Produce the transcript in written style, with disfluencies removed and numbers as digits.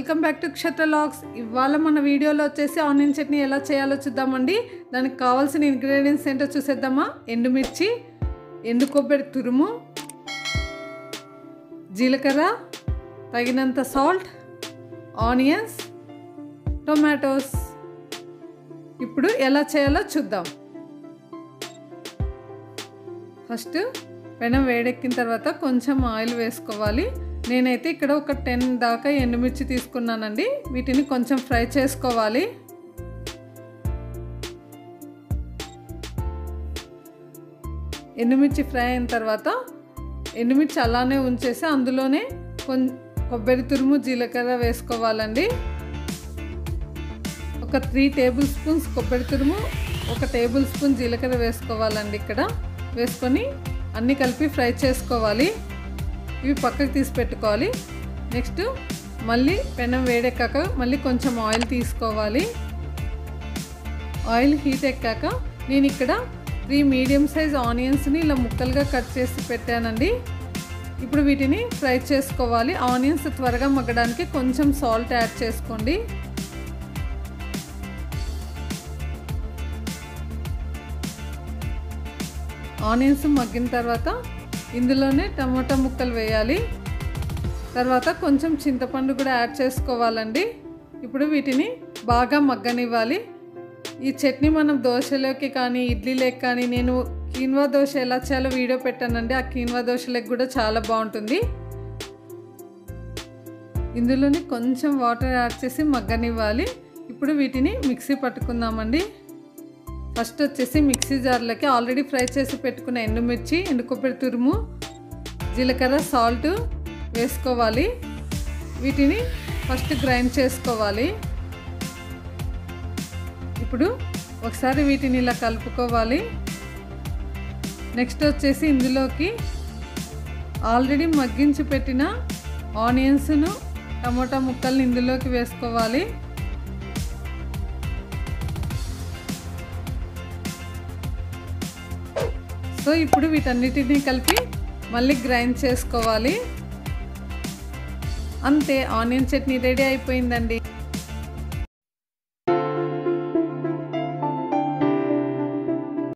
Welcome back to Kshatra logs. ఇవాళ మన వీడియోలో వచ్చేసి ఆనియన్ చట్నీ ఎలా చేయాలో చూద్దామండి. దానికి కావాల్సిన ఇంగ్రీడియంట్స్ ఏంటో చూసేద్దామా. ఎండుమిర్చి, ఎండు కొబ్బరి తురుము, జీలకర్ర, తగినంత సాల్ట్, ఆనియన్స్, టొమాటోస్. ఇప్పుడు ఎలా చేయాలో చూద్దాం. ఫస్ట్ పెనం వేడెక్కిన తర్వాత కొంచెం ఆయిల్ వేసుకోవాలి. నేనైతే ఇక్కడ ఒక 10 దాకా ఎండుమిర్చి తీసుకున్నానండి. వీటిని కొంచెం ఫ్రై చేసుకోవాలి. ఎండుమిర్చి ఫ్రై అయిన తర్వాత ఎండుమిర్చి అలానే ఉంచేసి అందులోనే కొబ్బరి తురుము, జీలకర్ర వేసుకోవాలండి. ఒక 3 టేబుల్ స్పూన్స్ కొబ్బరి తురుము, 1 టేబుల్ స్పూన్ జీలకర్ర వేసుకోవాలండి. ఇక్కడ వేసుకొని అన్నీ కలిపి ఫ్రై చేసుకోవాలి. ఇవి పక్కకు తీసి పెట్టుకోవాలి. నెక్స్ట్ మళ్ళీ పెనం వేడెక్కాక మళ్ళీ కొంచెం ఆయిల్ తీసుకోవాలి. ఆయిల్ హీట్ ఎక్కాక నేను ఇక్కడ 3 మీడియం సైజ్ ఆనియన్స్ని ఇలా ముక్కలుగా కట్ చేసి పెట్టానండి. ఇప్పుడు వీటిని ఫ్రై చేసుకోవాలి. ఆనియన్స్ త్వరగా మగ్గడానికి కొంచెం సాల్ట్ యాడ్ చేసుకోండి. ఆనియన్స్ మగ్గిన తర్వాత ఇందులోనే టమాటా ముక్కలు వేయాలి. తర్వాత కొంచెం చింతపండు కూడా యాడ్ చేసుకోవాలండి. ఇప్పుడు వీటిని బాగా మగ్గనివ్వాలి. ఈ చట్నీ మనం దోశలోకి కానీ ఇడ్లీలోకి కానీ, నేను కీన్వా దోశ ఎలా చేయాలో వీడియో పెట్టానండి. ఆ కీన్వా దోశలోకి కూడా చాలా బాగుంటుంది. ఇందులోని కొంచెం వాటర్ యాడ్ చేసి మగ్గనివ్వాలి. ఇప్పుడు వీటిని మిక్సీ పట్టుకుందామండి. ఫస్ట్ వచ్చేసి మిక్సీ జార్లోకి ఆల్రెడీ ఫ్రై చేసి పెట్టుకున్న ఎండుమిర్చి, ఎండు కొబ్బరి తురుము, జీలకర్ర, సాల్ట్ వేసుకోవాలి. వీటిని ఫస్ట్ గ్రైండ్ చేసుకోవాలి. ఇప్పుడు ఒకసారి వీటిని ఇలా కలుపుకోవాలి. నెక్స్ట్ వచ్చేసి ఇందులోకి ఆల్రెడీ మగ్గించి పెట్టిన ఆనియన్స్ను, టమోటా ముక్కల్ని ఇందులోకి వేసుకోవాలి. సో ఇప్పుడు వీటన్నిటిని కలిపి మళ్ళీ గ్రైండ్ చేసుకోవాలి. అంతే, ఆనియన్ చట్నీ రెడీ అయిపోయిందండి.